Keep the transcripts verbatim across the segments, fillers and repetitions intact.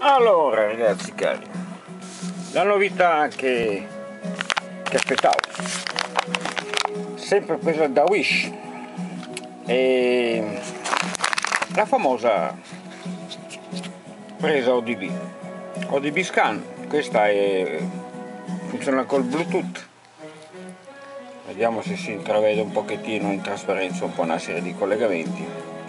Allora ragazzi cari, la novità che, che aspettavo, sempre presa da Wish, e la famosa presa O D B, O D B Scan. Questa è, funziona col Bluetooth, vediamo se si intravede un pochettino in trasparenza un po' una serie di collegamenti,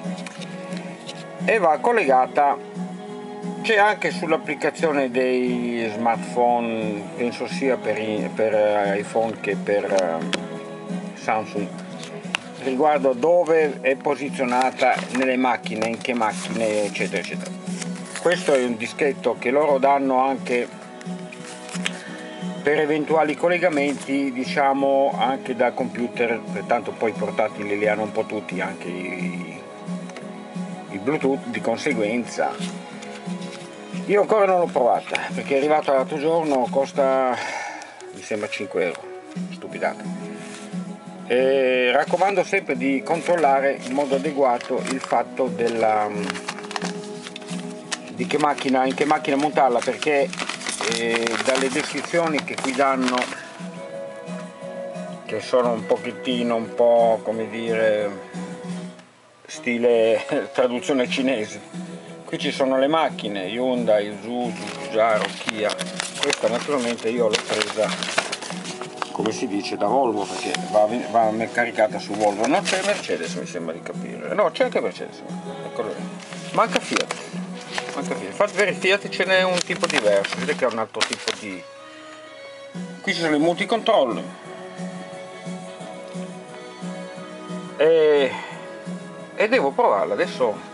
e va collegata. C'è anche sull'applicazione dei smartphone, penso sia per, per iPhone che per uh, Samsung, riguardo a dove è posizionata nelle macchine, in che macchine, eccetera eccetera. Questo è un dischetto che loro danno anche per eventuali collegamenti, diciamo anche da computer, pertanto poi i portatili li hanno un po' tutti, anche i, i Bluetooth, di conseguenza. Io ancora non l'ho provata perché è arrivata l'altro giorno, costa mi sembra cinque euro, stupidata. E raccomando sempre di controllare in modo adeguato il fatto della di che macchina, in che macchina montarla, perché eh, dalle descrizioni che qui danno, che sono un pochettino un po' come dire stile traduzione cinese. Qui ci sono le macchine Hyundai, Isuzu, Giaro, Kia. Questa naturalmente io l'ho presa, come si dice, da Volvo, perché va, va caricata su Volvo. Non c'è Mercedes, mi sembra di capire. No, c'è anche Mercedes. Eccolo lì. Manca Fiat. Manca Fiat. Infatti per il Fiat ce n'è un tipo diverso, vedete che è un altro tipo di... Qui ci sono i multicontrolli. E... e devo provarla adesso.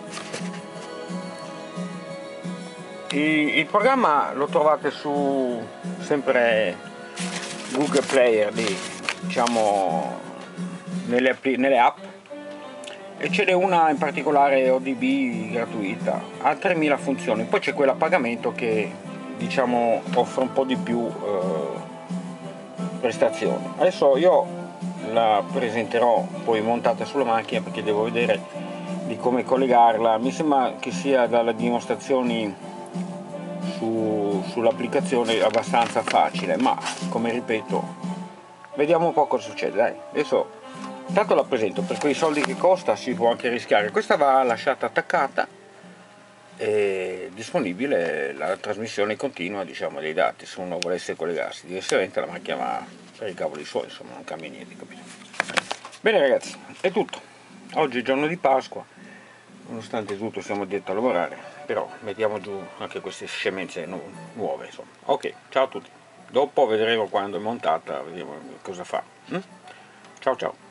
Il programma lo trovate su sempre Google Player, lì, diciamo nelle, nelle app, e ce n'è una in particolare O D B gratuita, ha tremila funzioni. Poi c'è quella a pagamento che diciamo offre un po' di più eh, prestazioni. Adesso io la presenterò poi montata sulla macchina perché devo vedere di come collegarla. Mi sembra che sia dalle dimostrazioni Su, sull'applicazione abbastanza facile, ma come ripeto vediamo un po' cosa succede. Dai, adesso tanto la presento, per quei soldi che costa si può anche rischiare. Questa va lasciata attaccata e disponibile la trasmissione continua, diciamo, dei dati se uno volesse collegarsi. Diversamente la macchina va per i cavoli suoi, insomma non cambia niente, capito? Bene ragazzi, è tutto. Oggi è giorno di Pasqua, nonostante tutto siamo dietro a lavorare, però mettiamo giù anche queste scemenze nu nuove, insomma. Ok, ciao a tutti, dopo vedremo quando è montata, vediamo cosa fa. Mm? Ciao ciao.